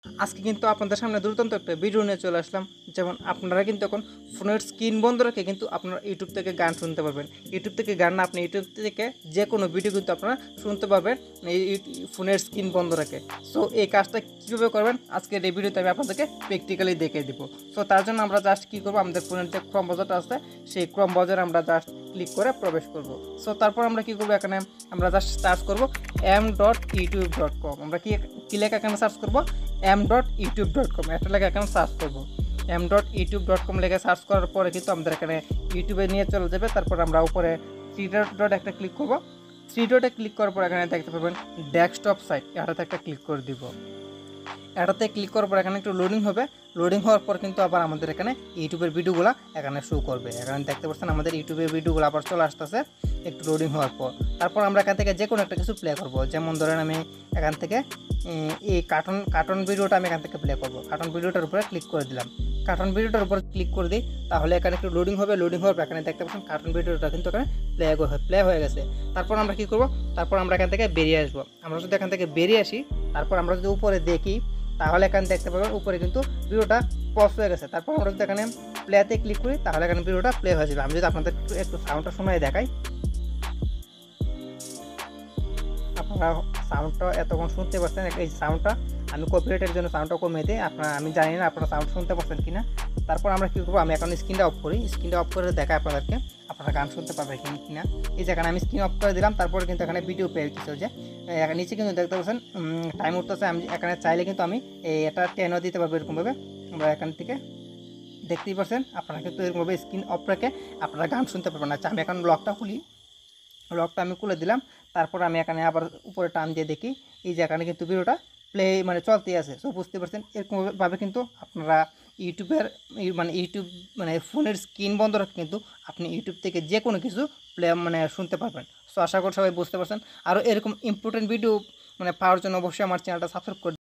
আজকে কিন্তু আপনাদের সামনে দুর্দান্ত একটা ভিডিও নিয়ে চলে আসলাম। যেমন আপনারা কিন্তু এখন ফোনের স্ক্রিন বন্ধ রেখে কিন্তু আপনারা ইউটিউব থেকে গান শুনতে পারবেন। ইউটিউব থেকে গান না, আপনি ইউটিউব থেকে যে কোনো ভিডিও কিন্তু আপনারা শুনতে পারবেন এই ফোনের স্ক্রিন বন্ধ রেখে। সো এই কাজটা কীভাবে করবেন আজকের এই ভিডিওতে আমি আপনাদেরকে প্র্যাকটিক্যালি দেখিয়ে দেবো। সো তার জন্য আমরা জাস্ট কী করবো, আমাদের ফোনের যে ক্রোম ব্রাউজারটা আছে সেই ক্রোম ব্রাউজারে আমরা জাস্ট ক্লিক করে প্রবেশ করব। সো তারপর আমরা কী করবো, এখানে আমরা জাস্ট সার্চ করবো m.youtube.com। আমরা কি লেখা এখানে সার্চ করবো, m.youtube.com একটা লেখা এখানে সার্চ করবো। m.youtube.com লেখা সার্চ করার পরে কিন্তু আমাদের এখানে ইউটিউবে নিয়ে চলে যাবে। তারপর আমরা উপরে থ্রি ডট একটা ক্লিক করবো। থ্রি ডটে ক্লিক করার পর এখানে দেখতে পাবেন ডেস্কটপ সাইট, এটাতে একটা ক্লিক করে দিব। এটাতে ক্লিক করার পর এখানে একটু লোডিং হবে। লোডিং হওয়ার পর কিন্তু আবার আমাদের এখানে ইউটিউবের ভিডিওগুলো এখানে শো করবে। এখানে দেখতে পাচ্ছেন আমাদের ইউটিউবের ভিডিওগুলো আবার চলে আসতেছে একটু লোডিং হওয়ার পর। তারপর আমরা এখান থেকে যে কোনো একটা কিছু প্লে করব। যেমন ধরেন আমি এখান থেকে এই কার্টুন ভিডিওটা আমি এখান থেকে প্লে করব। কার্টুন ভিডিওটার উপরে ক্লিক করে দিলাম। কার্টুন ভিডিওটার উপর ক্লিক করে দিই, তাহলে এখানে একটু লোডিং হবে। লোডিং হওয়ার পর এখানে দেখতে পাচ্ছেন কার্টুন ভিডিওটা কিন্তু এখানে প্লে হয়ে গেছে। তারপর আমরা কী করব, তারপর আমরা এখান থেকে বেরিয়ে আসবো। আমরা যদি এখান থেকে বেরিয়ে আসি, তারপর আমরা যদি উপরে দেখি, তাহলে এখানে দেখতে পাবেন উপরে কিন্তু ভিডিওটা পজ হয়ে গেছে। তারপর আমরা যদি এখানে প্লেতে ক্লিক করি, তাহলে এখানে ভিডিওটা প্লে হয়ে যাবে। আমি যদি আপনাদের একটু সাউন্ডটা শোনায় দেখাই, আপনারা সাউন্ডটা এতক্ষণ শুনতে পাচ্ছেন। এই সাউন্ডটা আমি কপিরাইটের জন্য সাউন্ডটা কমিয়ে দিই। আমি জানি না আপনারা সাউন্ড শুনতে পাচ্ছেন কি না। তারপর আমরা কী করবো, আমি এখন স্ক্রিনটা অফ করি। স্ক্রিনটা অফ করে দেখাই আপনাদেরকে আপনারা গান শুনতে পারবেন কি না। এই যে এখানে আমি স্ক্রিন অফ করে দিলাম। তারপরে কিন্তু এখানে ভিডিও পেয়ে কিছু যে নিচে কিন্তু দেখতে পাচ্ছেন টাইম উঠতেছে। আমি এখানে চাইলে কিন্তু আমি এটা টেনও দিতে পারবো। এরকমভাবে আমরা এখান থেকে দেখতেই পাচ্ছেন, আপনারা কিন্তু এরকমভাবে স্ক্রিন অফ রেখে আপনারা গান শুনতে পারবেন। আচ্ছা, আমি এখন লকটা খুলি। লকটা আমি খুলে দিলাম। তারপর আমি এখানে আবার উপরে টান দিয়ে দেখি, এই যে এখানে কিন্তু ভিডিওটা প্লে চলতেই আছে। সো বুঝতে পারছেন, এরকমভাবে কিন্তু আপনারা ইউটিউব ফোনের স্ক্রিন বন্ধ রাখে কিন্তু আপনি ইউটিউব থেকে যে কোনো কিছু প্লে শুনতে পারবেন। সো আশা করি সবাই বুঝতে পারছেন। আরও এরকম ইম্পর্টেন্ট ভিডিও পাওয়ার জন্য অবশ্যই আমার চ্যানেলটা সাবস্ক্রাইব করে